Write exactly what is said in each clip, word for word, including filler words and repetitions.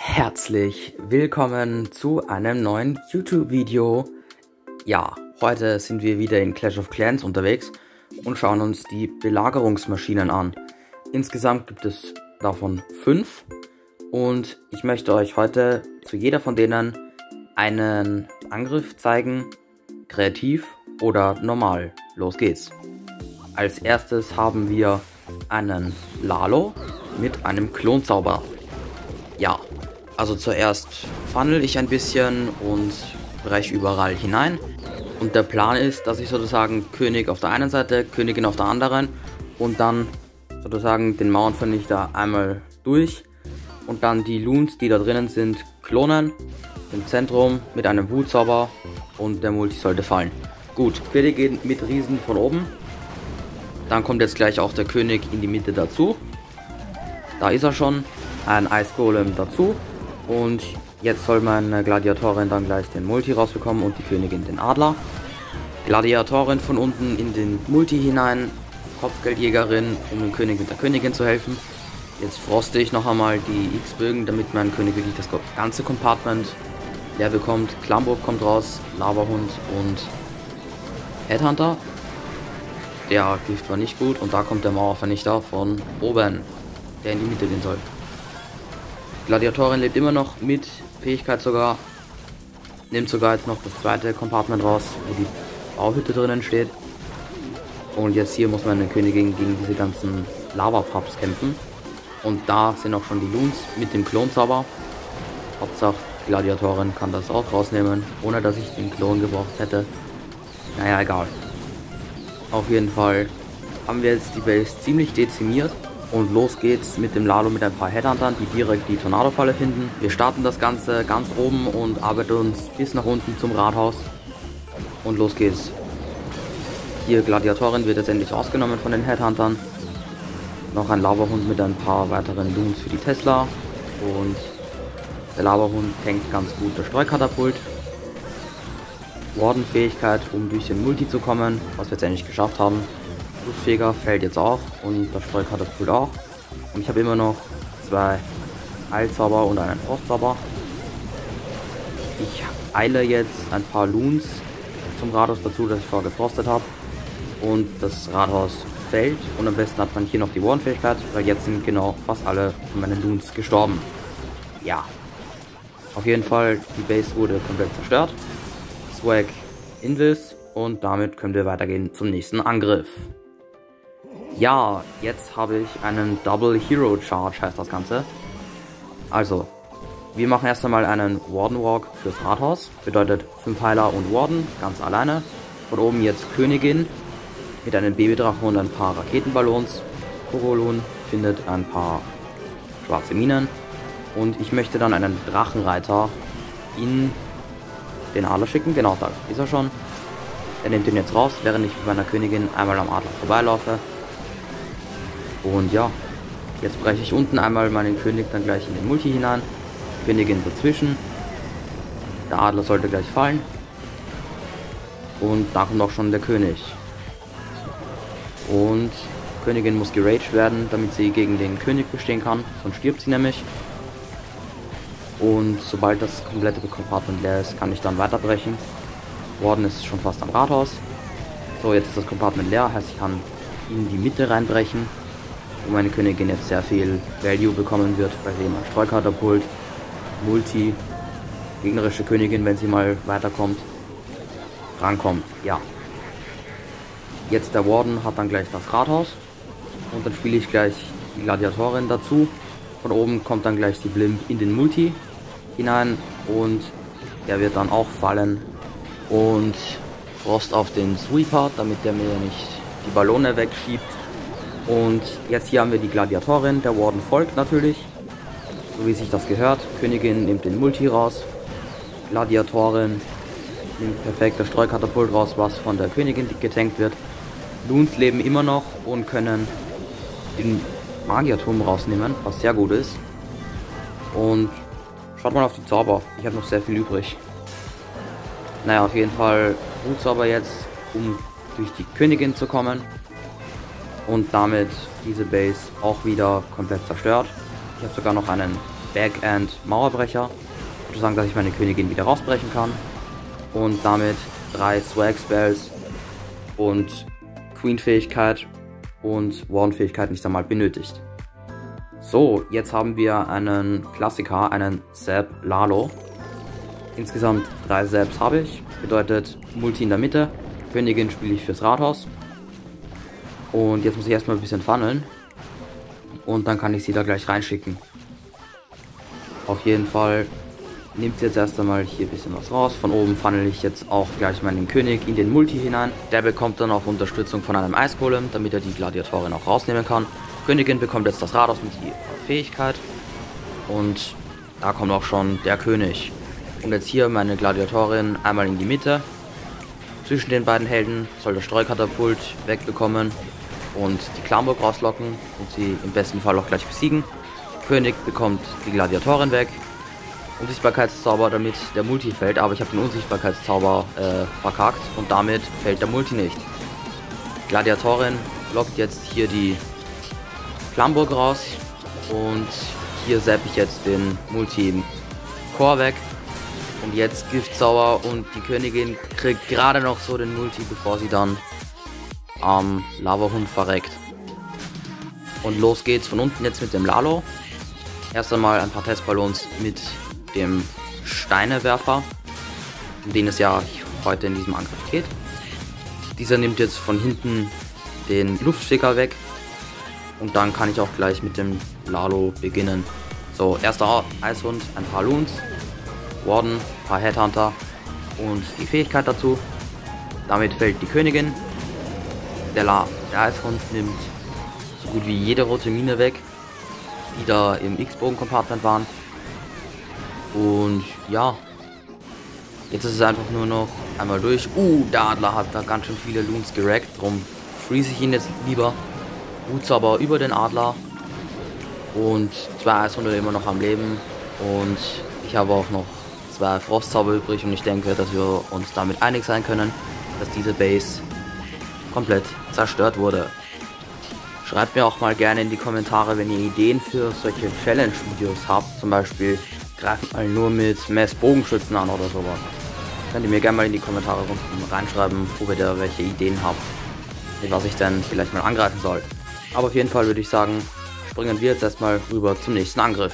Herzlich willkommen zu einem neuen YouTube-Video. Ja, heute sind wir wieder in Clash of Clans unterwegs und schauen uns die Belagerungsmaschinen an. Insgesamt gibt es davon fünf und ich möchte euch heute zu jeder von denen einen Angriff zeigen, kreativ oder normal. Los geht's. Als erstes haben wir einen Lalo mit einem Klonzauber. Ja, also zuerst funnel ich ein bisschen und breche überall hinein. Und der Plan ist, dass ich sozusagen König auf der einen Seite, Königin auf der anderen und dann sozusagen den Mauernvernichter einmal durch und dann die Loons, die da drinnen sind, klonen im Zentrum mit einem Wutzauber und der Multi sollte fallen. Gut, König geht mit Riesen von oben. Dann kommt jetzt gleich auch der König in die Mitte dazu. Da ist er schon. Ein Eisgolem dazu. Und jetzt soll meine Gladiatorin dann gleich den Multi rausbekommen und die Königin den Adler. Gladiatorin von unten in den Multi hinein. Kopfgeldjägerin, um dem König mit der Königin zu helfen. Jetzt froste ich noch einmal die X-Bögen, damit mein König wirklich das ganze Compartment leer bekommt. Klamburg kommt raus, Lavahund und Headhunter. Der Gift war nicht gut und da kommt der Mauervernichter von oben, der in die Mitte gehen soll. Gladiatorin lebt immer noch mit Fähigkeit sogar, nimmt sogar jetzt noch das zweite Compartment raus, wo die Bauhütte drinnen steht. Und jetzt hier muss meine Königin gegen diese ganzen Lava-Pups kämpfen. Und da sind auch schon die Loons mit dem Klonzauber. Hauptsache Gladiatorin kann das auch rausnehmen, ohne dass ich den Klon gebraucht hätte. Naja, egal. Auf jeden Fall haben wir jetzt die Base ziemlich dezimiert. Und los geht's mit dem Lalo mit ein paar Headhuntern, die direkt die Tornado-Falle finden. Wir starten das Ganze ganz oben und arbeiten uns bis nach unten zum Rathaus. Und los geht's. Hier Gladiatorin wird jetzt endlich ausgenommen von den Headhuntern. Noch ein Lavahund mit ein paar weiteren Loons für die Tesla. Und der Lavahund tankt ganz gut das Streukatapult. Warden-Fähigkeit, um durch den Multi zu kommen, was wir jetzt endlich geschafft haben. Luftfeger fällt jetzt auch und das Streukatapult auch. Und ich habe immer noch zwei Eilzauber und einen Frostzauber. Ich eile jetzt ein paar Loons zum Rathaus dazu, das ich vorher gefrostet habe. Und das Rathaus fällt und am besten hat man hier noch die Warden-Fähigkeit, weil jetzt sind genau fast alle von meinen Loons gestorben. Ja, auf jeden Fall, die Base wurde komplett zerstört. Swag Invis und damit können wir weitergehen zum nächsten Angriff. Ja, jetzt habe ich einen Double Hero Charge, heißt das Ganze. Also, wir machen erst einmal einen Warden Walk fürs Rathaus. Bedeutet fünf Heiler und Warden, ganz alleine. Von oben jetzt Königin mit einem Babydrachen und ein paar Raketenballons. Korolun findet ein paar schwarze Minen. Und ich möchte dann einen Drachenreiter in den Adler schicken. Genau, da ist er schon. Er nimmt ihn jetzt raus, während ich mit meiner Königin einmal am Adler vorbeilaufe. Und ja, jetzt breche ich unten einmal meinen König dann gleich in den Multi hinein. Königin dazwischen. Der Adler sollte gleich fallen. Und da kommt auch schon der König. Und Königin muss geraged werden, damit sie gegen den König bestehen kann. Sonst stirbt sie nämlich. Und sobald das komplette Compartment leer ist, kann ich dann weiterbrechen. Warden ist schon fast am Rathaus. So, jetzt ist das Compartment leer, heißt ich kann in die Mitte reinbrechen, wo meine Königin jetzt sehr viel Value bekommen wird, weil sie immer Streukatapult, Multi, gegnerische Königin, wenn sie mal weiterkommt, rankommt. Ja. Jetzt der Warden hat dann gleich das Rathaus und dann spiele ich gleich die Gladiatorin dazu. Von oben kommt dann gleich die Blimp in den Multi hinein und der wird dann auch fallen. Und Frost auf den Sweeper, damit der mir nicht die Ballone wegschiebt. Und jetzt hier haben wir die Gladiatorin, der Warden folgt natürlich, so wie sich das gehört. Königin nimmt den Multi raus, Gladiatorin nimmt perfekt das Streukatapult raus, was von der Königin getankt wird. Loons leben immer noch und können den Magierturm rausnehmen, was sehr gut ist. Und schaut mal auf die Zauber, ich habe noch sehr viel übrig. Naja, auf jeden Fall Wutzauber jetzt, um durch die Königin zu kommen. Und damit diese Base auch wieder komplett zerstört. Ich habe sogar noch einen Backend Mauerbrecher, sozusagen, dass ich meine Königin wieder rausbrechen kann. Und damit drei Swag Spells und Queen-Fähigkeit und Warden-Fähigkeit nicht einmal benötigt. So, jetzt haben wir einen Klassiker, einen Zap Lalo. Insgesamt drei Zaps habe ich, bedeutet Multi in der Mitte, Königin spiele ich fürs Rathaus. Und jetzt muss ich erstmal ein bisschen funneln und dann kann ich sie da gleich reinschicken. Auf jeden Fall nimmt sie jetzt erst einmal hier ein bisschen was raus. Von oben funnel ich jetzt auch gleich meinen König in den Multi hinein. Der bekommt dann auch Unterstützung von einem Eisgolem, damit er die Gladiatorin auch rausnehmen kann. Königin bekommt jetzt das Rathaus mit die Fähigkeit. Und da kommt auch schon der König. Und jetzt hier meine Gladiatorin einmal in die Mitte. Zwischen den beiden Helden soll der Streukatapult wegbekommen und die Clanburg rauslocken und sie im besten Fall auch gleich besiegen. König bekommt die Gladiatorin weg. Unsichtbarkeitszauber, damit der Multi fällt, aber ich habe den Unsichtbarkeitszauber äh, verkackt und damit fällt der Multi nicht. Gladiatorin lockt jetzt hier die Clanburg raus und hier zapp ich jetzt den Multi im Core weg. Und jetzt Giftzauber und die Königin kriegt gerade noch so den Multi, bevor sie dann am Lavahund verreckt. Und los geht's von unten jetzt mit dem Lalo. Erst einmal ein paar Testballons mit dem Steinewerfer, um den es ja heute in diesem Angriff geht. Dieser nimmt jetzt von hinten den Luftsticker weg und dann kann ich auch gleich mit dem Lalo beginnen. So, erster Eishund, ein paar Loons, Warden, ein paar Headhunter und die Fähigkeit dazu. Damit fällt die Königin. Der, La der Eishund nimmt so gut wie jede rote Mine weg, die da im X-Bogen-Compartment waren. Und ja, jetzt ist es einfach nur noch einmal durch. Uh, der Adler hat da ganz schön viele Loons gerackt, darum freeze ich ihn jetzt lieber. Wutzauber über den Adler und zwei Eishunde immer noch am Leben. Und ich habe auch noch zwei Frostzauber übrig und ich denke, dass wir uns damit einig sein können, dass diese Base komplett zerstört wurde. Schreibt mir auch mal gerne in die Kommentare, wenn ihr Ideen für solche Challenge-Videos habt, zum Beispiel greifen mal nur mit Mess-Bogenschützen an oder sowas. Könnt ihr mir gerne mal in die Kommentare unten reinschreiben, ob ihr da welche Ideen habt, was ich dann vielleicht mal angreifen soll. Aber auf jeden Fall würde ich sagen, springen wir jetzt erstmal rüber zum nächsten Angriff.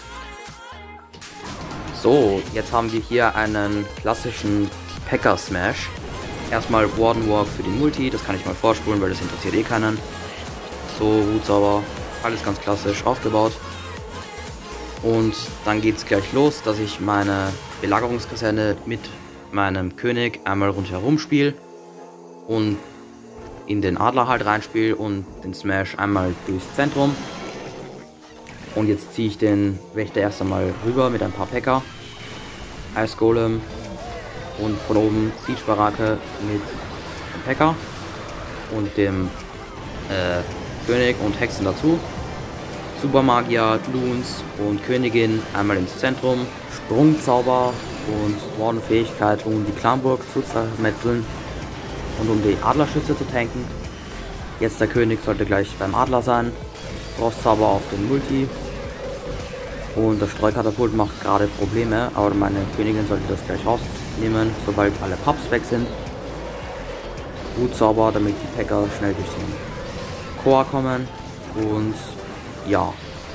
So, jetzt haben wir hier einen klassischen P.E.K.K.A. Smash. Erstmal Warden Walk für den Multi, das kann ich mal vorspulen, weil das interessiert eh keinen. So, Wutzauber, alles ganz klassisch aufgebaut. Und dann geht es gleich los, dass ich meine Belagerungskaserne mit meinem König einmal rundherum spiele und in den Adler halt reinspiele und den Smash einmal durchs Zentrum. Und jetzt ziehe ich den Wächter erst einmal rüber mit ein paar P E K K A, Eisgolem und von oben Siege-Barake mit dem P E K K A und dem äh, König und Hexen dazu. Supermagier, Loons und Königin einmal ins Zentrum, Sprungzauber und Warden-Fähigkeit, um die Clanburg zu zermetzeln und um die Adlerschütze zu tanken. Jetzt der König sollte gleich beim Adler sein, Frostzauber auf den Multi und das Streukatapult macht gerade Probleme, aber meine Königin sollte das gleich rausnehmen, sobald alle Pubs weg sind. Wutzauber, damit die P E K K A schnell durch den Core kommen und ja,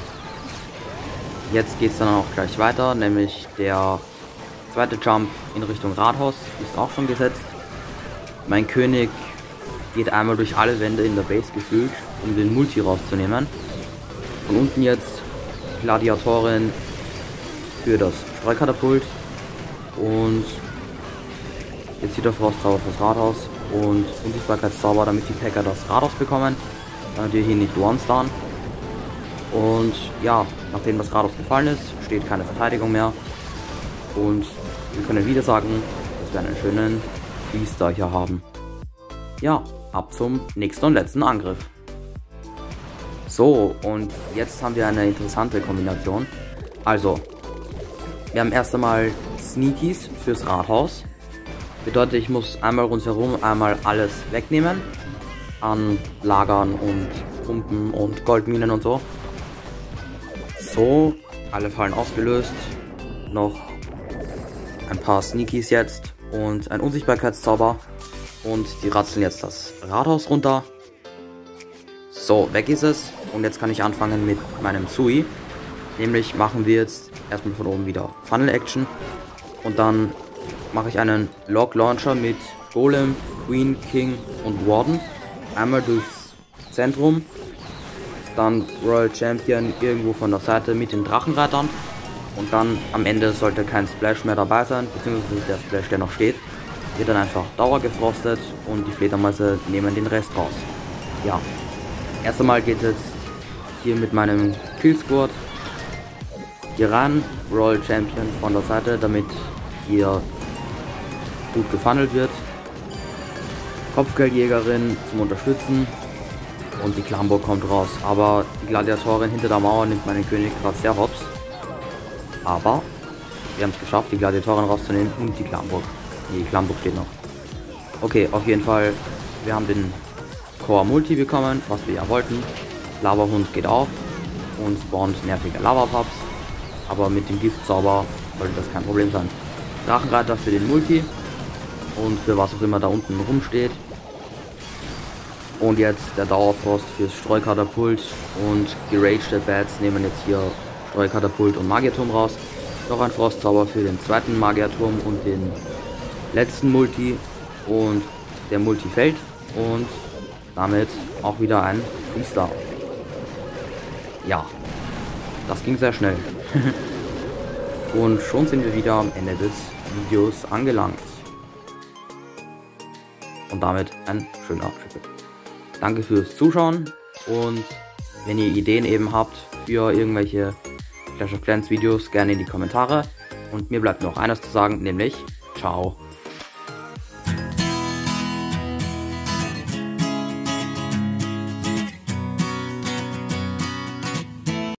jetzt geht es dann auch gleich weiter, nämlich der zweite Jump in Richtung Rathaus ist auch schon gesetzt. Mein König geht einmal durch alle Wände in der Base gefühlt, um den Multi rauszunehmen. Von unten jetzt Gladiatorin für das Streukatapult und jetzt wieder Frostzauber fürs Rathaus und Unsichtbarkeitszauber, damit die P E K K A das Rathaus bekommen, damit wir hier nicht one-starren. Und ja, nachdem das Rathaus gefallen ist, steht keine Verteidigung mehr. Und wir können wieder sagen, dass wir einen schönen Freeze hier haben. Ja, ab zum nächsten und letzten Angriff. So, und jetzt haben wir eine interessante Kombination. Also, wir haben erst einmal Sneakies fürs Rathaus. Bedeutet, ich muss einmal rundherum einmal alles wegnehmen. An Lagern und Pumpen und Goldminen und so. So, Alle Fallen ausgelöst. Noch ein paar Sneakies jetzt und ein Unsichtbarkeitszauber. Und die ratzeln jetzt das Rathaus runter. So, weg ist es. Und jetzt kann ich anfangen mit meinem Sui. Nämlich machen wir jetzt erstmal von oben wieder Funnel Action. Und dann mache ich einen Log Launcher mit Golem, Queen, King und Warden. Einmal durchs Zentrum. Dann Royal Champion irgendwo von der Seite mit den Drachenreitern. Und dann am Ende sollte kein Splash mehr dabei sein, beziehungsweise der Splash, der noch steht, wird dann einfach dauergefrostet und die Fledermäuse nehmen den Rest raus. Ja, erst einmal geht es hier mit meinem Kill Squad hier rein, Royal Champion von der Seite, damit hier gut gefunnelt wird. Kopfgeldjägerin zum Unterstützen und die Clanburg kommt raus, aber die Gladiatorin hinter der Mauer nimmt meinen König gerade sehr hops. Aber wir haben es geschafft, die Gladiatorin rauszunehmen und die Clanburg. Die Clanburg steht noch. Okay, auf jeden Fall, wir haben den Core Multi bekommen, was wir ja wollten. Lavahund geht auf und spawnt nervige Lavapups. Aber mit dem Giftzauber sollte das kein Problem sein. Drachenreiter für den Multi und für was auch immer da unten rumsteht. Und jetzt der Dauerfrost fürs Streukatapult und geragte Bats nehmen jetzt hier Streukatapult und Magierturm raus. Noch ein Frostzauber für den zweiten Magierturm und den letzten Multi. Und der Multi fällt. Und damit auch wieder ein Freestyle. Ja, das ging sehr schnell. Und schon sind wir wieder am Ende des Videos angelangt. Und damit ein schöner Triple. Danke fürs Zuschauen und wenn ihr Ideen eben habt für irgendwelche Clash of Clans Videos, gerne in die Kommentare. Und mir bleibt noch eines zu sagen, nämlich ciao.